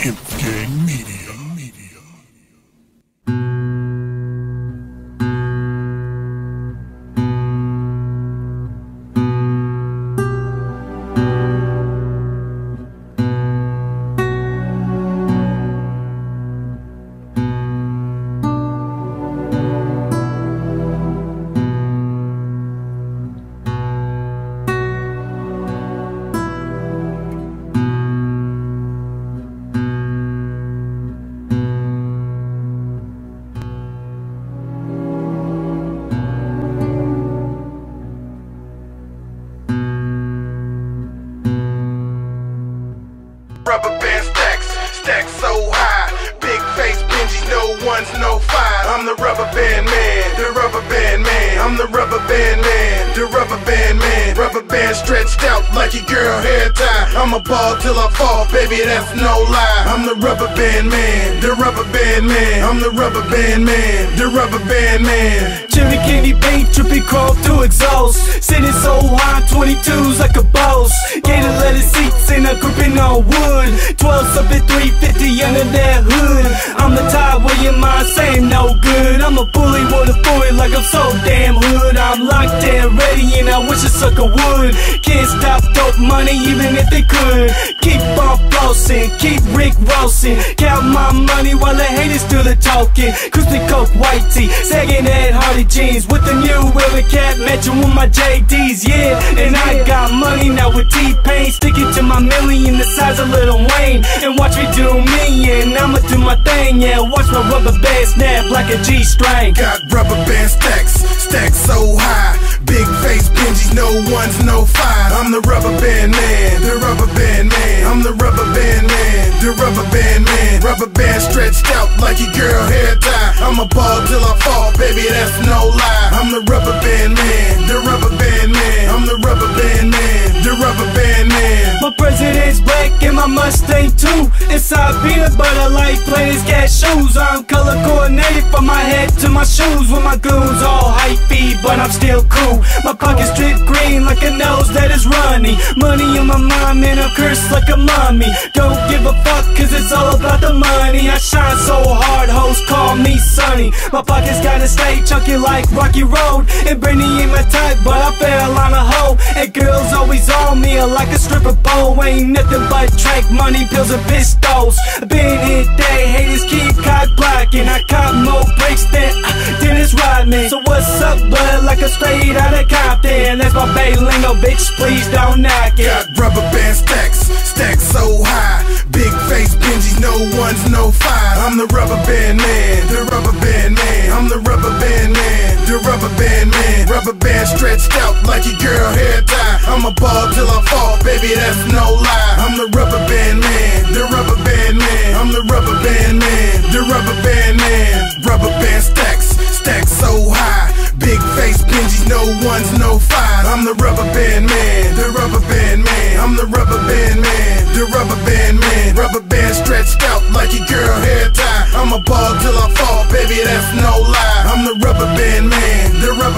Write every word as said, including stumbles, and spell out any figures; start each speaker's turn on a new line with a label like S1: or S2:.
S1: Gang Media.
S2: Rubber band stacks, stacks so high. Big face Benji, no one's no five. I'm the rubber band man, the rubber band man. I'm the rubber band man, the rubber band man. Rubber band stretched out like your girl hair tie. I'm a ball till I fall, baby, that's no lie. I'm the rubber band man, the rubber band man. I'm the rubber band man, the rubber band man.
S3: Cherry candy paint, dripping chrome through exhaust. Sitting so high, twenty-twos like a boss. Gated leather seats and a gripping on wood. twelves up at three fifty under that hood. I'm the tie where your mind saying no good. I'm a bully with a boy like I'm so damn hood. I'm locked and ready and I wish a sucker would. Can't stop dope money even if they could. Keep on flossing, keep Rick Rossing. Count my money while the haters do the talking. Crispy Coke white tee, sagging at Hardy jeans. With the new Willie Cat matching with my J Ds, yeah. And I got money now with T-Pain. Sticking to my million the size of Lil Wayne. And watch me do me and I'ma do my thing, yeah. Watch my rubber band snap like a G-string.
S2: Got rubber band stacks, stacks so high. Big face Benji, no one's no five. I'm the rubber band man, the rubber band man. I'm the rubber band man, the rubber band man. Rubber band stretched out like your girl hair tie. I'm a ball till I fall, baby, that's no lie. I'm the rubber band man, the rubber band man. I'm the rubber band man, the rubber band man.
S3: My president's black and my Mustang too. Inside peanut butter like plain cat shoes. I'm color coordinated from my head to my shoes. With my goons all hypey, but I'm still cool. My pockets drip green like a nose that is runny. Money in my mind, man, I'm cursed like a mommy. Don't give a fuck, cause it's all about the money. I shine so hard, hoes call me Sonny. My pockets gotta stay chunky like Rocky Road. And Brandy ain't my type, but I fell on a hoe. And girls always on me like a stripper pole. Ain't nothing but track money, pills and pistols. Been hit, they haters keep cock blocking. I caught more breaks than uh, Dennis Rodman. So what's up, bud? Like a straight out of Compton. That's my bay lingo, bitch, please don't knock it.
S2: Got rubber band stacks, stacks so high. Big face Benji, no one's no five. I'm the rubber band man, the rubber band man. I'm the rubber band man, the rubber band man. Rubber band stretched out like your girl hair tie. I'm a ball till I fall, baby, that's no lie. I'm the rubber band man, the rubber band man. I'm the rubber band man, the rubber band man. Rubber band stacks, stacks so high. Big face Benji, no one's no five. I'm the rubber band man, the rubber band man. I'm the rubber band man, the rubber band man. Rubber band stretched out like your girl hair tie. I'm a ball till I fall, baby, that's no lie. I'm the rubber band man, the rubber